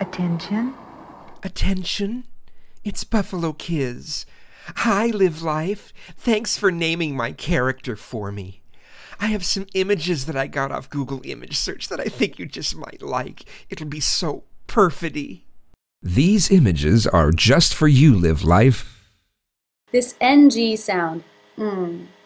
Attention. Attention, it's Buffalo Kiz. Hi, LiveLife. Thanks for naming my character for me. I have some images that I got off Google Image Search that I think you just might like. It'll be so perfidy. These images are just for you, LiveLife. This NG sound.